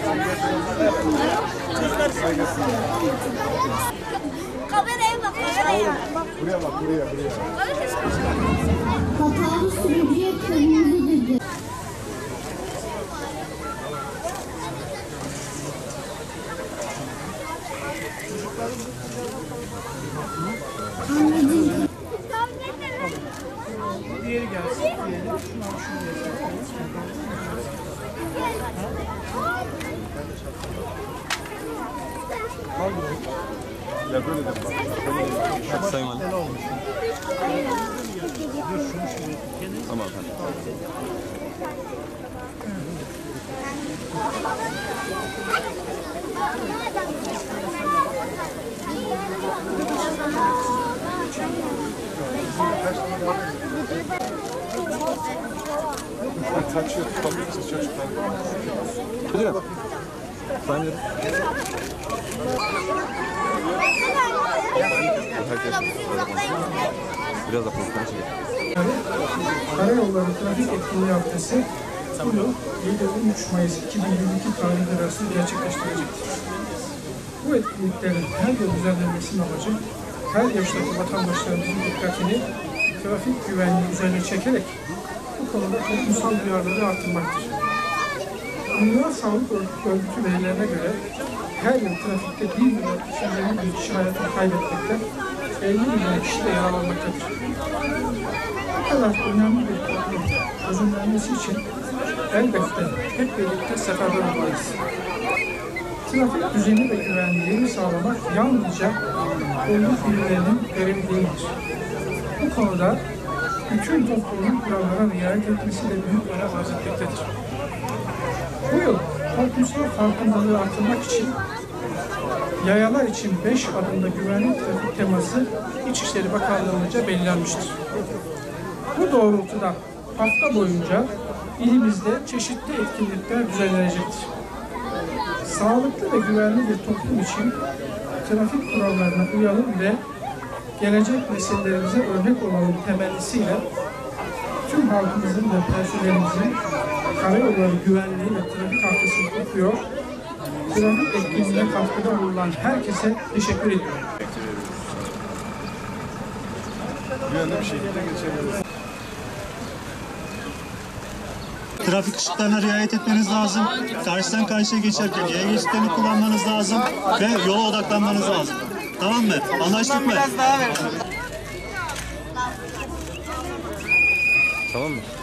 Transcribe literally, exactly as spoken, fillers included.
Kameraya bak, kameraya. Buraya bak, buraya, buraya. Hatalı sürücüye kırmızı düdük. Anneciğim. Diğeri gelsin. Diğeri. Ya böyle de bak. Hadi Sayın Valim. Tamam efendim. Kaçıyor, tutamıyorsunuz çocuklar. Müdürüm. Sayın Müdürüm. Herkes biraz da pozisyon çekelim. Karayolları Trafik Etkinliği Haftası bu yıl yedi on üç Mayıs iki bin yirmi iki tarihleri arasında gerçekleştirecektir. Bu etkinliklerin her yıl düzenlenmesinin amacı her yaştaki vatandaşlarımızın dikkatini trafik güvenliği üzerine çekerek bu konuda toplumsal duyarlılığı artırmaktır. Dünya Sağlık Örgütü verilerine göre her yıl trafikte bir milyon iki yüz elli bin kişi hayatını kaybetmekte, elli milyon kişi de yaralanmaktadır. Bu kadar önemli bir problemi çözümlenmesi için elbette hep birlikte seferber olmalıyız. Trafik düzeni ve güvenliğini sağlamak yalnızca devlet birimlerinin görevi değildir. Bu konuda bütün toplumun kurallara riayet etmesi de büyük önem arz etmektedir. Bu yıl toplumsal farkındalığı artırmak için yayalar için beş adımda güvenlik trafik teması İçişleri Bakanlığı'nca belirlenmiştir. Bu doğrultuda hafta boyunca ilimizde çeşitli etkinlikler düzenlenecektir. Sağlıklı ve güvenli bir toplum için trafik kurallarına uyalım ve gelecek nesillerimize örnek olalım temennisiyle tüm halkımızın ve personelimizin karayolları güvenliği ve trafik haftasını kutluyor. Trafik etkinliğine katkıda bulunan herkese teşekkür ediyorum. Güvenli bir şekilde geçebiliriz. Trafik ışıklarına riayet etmeniz lazım. Karşıdan karşıya geçerken yaya geçitlerini kullanmanız lazım ve yola odaklanmanız lazım. Tamam mı? Anlaştık mı? Tamam mı?